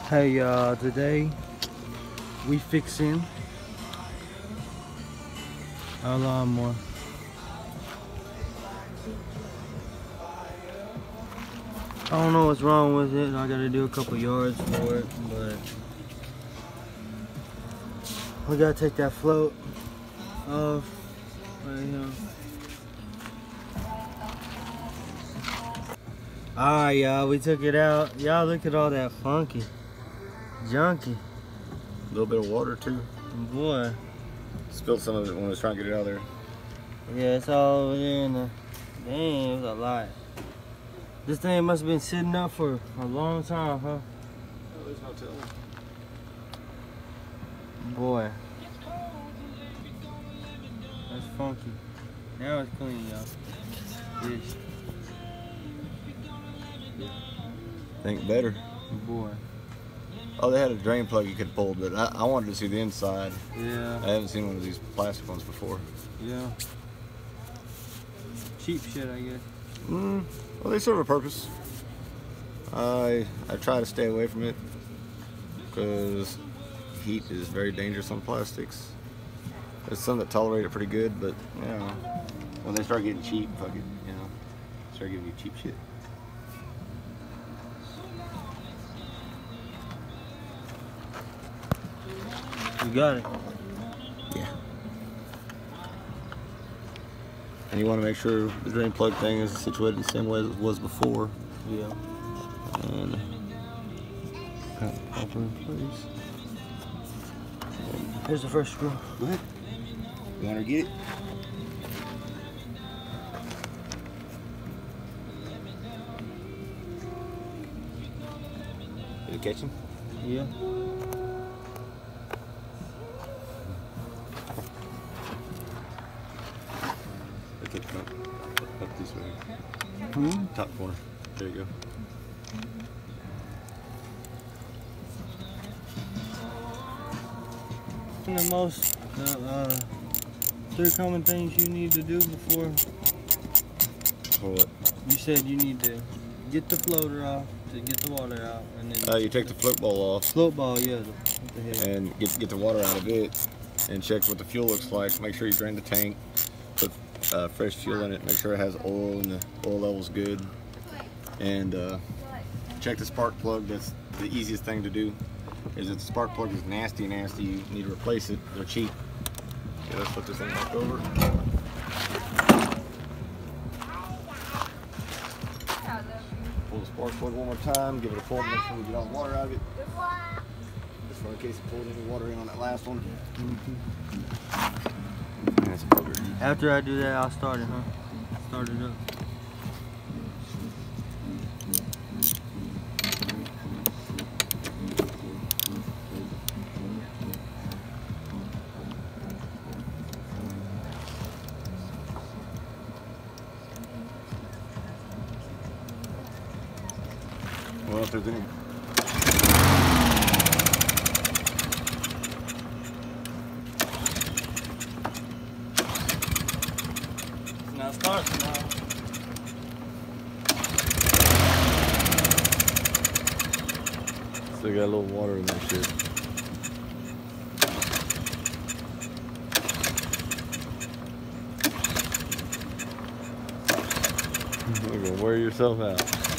Hey y'all, today we fixing our lawnmower. I don't know what's wrong with it. I gotta do a couple yards for it, but we gotta take that float off right here. Alright y'all, we took it out. Y'all look at all that funky junky. A little bit of water too. Boy. Spilled some of it when I was trying to get it out of there. Yeah, it's all over there in the... Dang, it was a lot. This thing must have been sitting up for a long time, huh? Oh, there's no telling. Boy. That's funky. Now it's clean, y'all. Yes. Think better. Boy. Oh, they had a drain plug you could pull, but I wanted to see the inside. Yeah. I haven't seen one of these plastic ones before. Yeah. Cheap shit, I guess. Well, they serve a purpose. I try to stay away from it because heat is very dangerous on plastics. There's some that tolerate it pretty good, but you know, when they start getting cheap, fuck it, you know, start giving you cheap shit. You got it. Yeah. And you want to make sure the drain plug thing is situated the same way as it was before. Yeah. And kind of pop it in place. Here's the first screw. Go ahead. You want to get it? Did you catch him? Yeah. Okay, up this way. Hmm? Top corner. There you go. The most three common things you need to do before For what? you said you need to get the floater off to get the water out, and then You take the float ball off float ball, yeah, what the heck? and get the water out of it, and check what the fuel looks like. Make sure you drain the tank. Put fresh fuel in it. Make sure it has oil and the oil level's good. And check the spark plug. That's the easiest thing to do. Is if the spark plug is nasty, you need to replace it. They're cheap. Okay, let's put this thing back over. Pull the spark plug one more time. Give it a pull. Make sure we get all the water out of it. Just in case it pulled any water in on that last one. That's a bugger. After I do that, I'll start it, huh? Start it up. Well, if there's any. Now start now. Still got a little water in that shit. You're gonna wear yourself out.